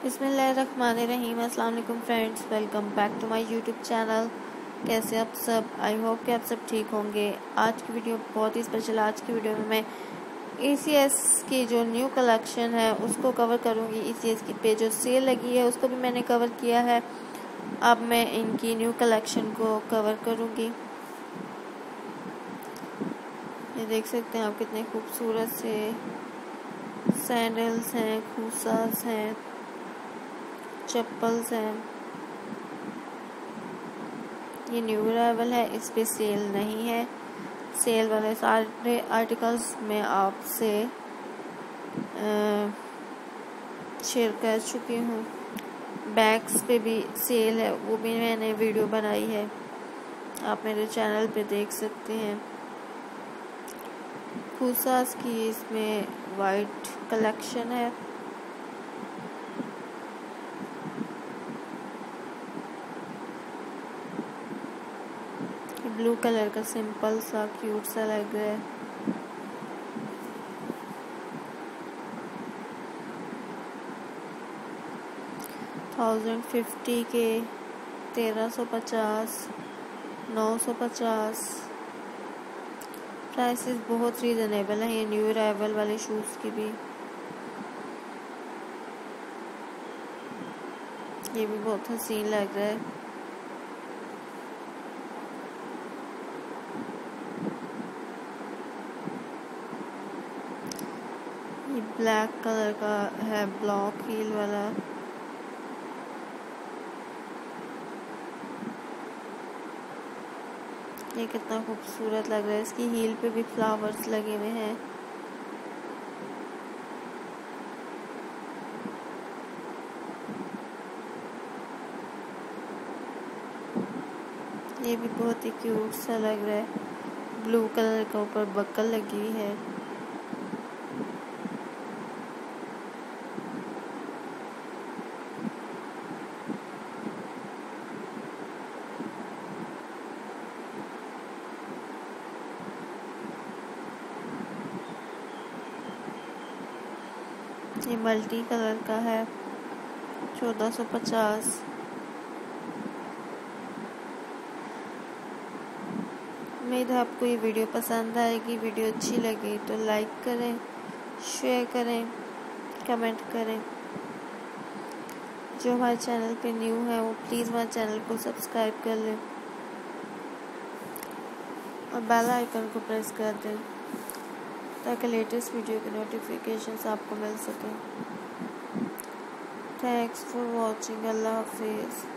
बिस्मिल्लाहिर्रहमानिर्रहीम। अस्सलाम वालेकुम friends, welcome back to my YouTube channel. कैसे आप सब? आई होप कि आप सब ठीक होंगे। आज की वीडियो बहुत ही स्पेशल। आज की वीडियो में मैं ECS की जो न्यू कलेक्शन है उसको कवर करूँगी। ECS की पे जो सेल लगी है उसको भी मैंने कवर किया है। अब मैं इनकी न्यू कलेक्शन को कवर करूँगी। ये देख सकते हैं आप कितने खूबसूरत से सैंडल्स हैं, खूसास हैं, चप्पल्स हैं। ये न्यू अराइवल है, इस पे सेल नहीं है। सेल वाले सारे आर्टिकल्स मैं आपसे शेयर कर चुकी हूँ। बैग्स पे भी सेल है, वो भी मैंने वीडियो बनाई है, आप मेरे चैनल पे देख सकते हैं। खूसास की इसमें वाइट कलेक्शन है। ब्लू कलर का सिंपल सा क्यूट सा लग रहा है। $1050 के 1350, 950 प्राइसेस बहुत रीजनेबल है। ये न्यू अराइवल वाले शूज़ की भी, ये भी बहुत हसीन लग रहा है। ये ब्लैक कलर का है, ब्लॉक हील वाला। ये कितना खूबसूरत लग रहा है। इसकी हील पे भी फ्लावर्स लगे हुए हैं। ये भी बहुत ही क्यूट सा लग रहा है। ब्लू कलर का ऊपर बकल लगी हुई है। ये मल्टी कलर का है, 1450। उम्मीद है आपको ये वीडियो पसंद आएगी। वीडियो अच्छी लगी तो लाइक करें, शेयर करें, कमेंट करें। जो हमारे चैनल पे न्यू है वो प्लीज़ हमारे चैनल को सब्सक्राइब कर लें और बेल आइकन को प्रेस कर दें ताकि लेटेस्ट वीडियो के नोटिफिकेशंस आपको मिल सकें। Thanks for watching. अल्लाह हाफिज़।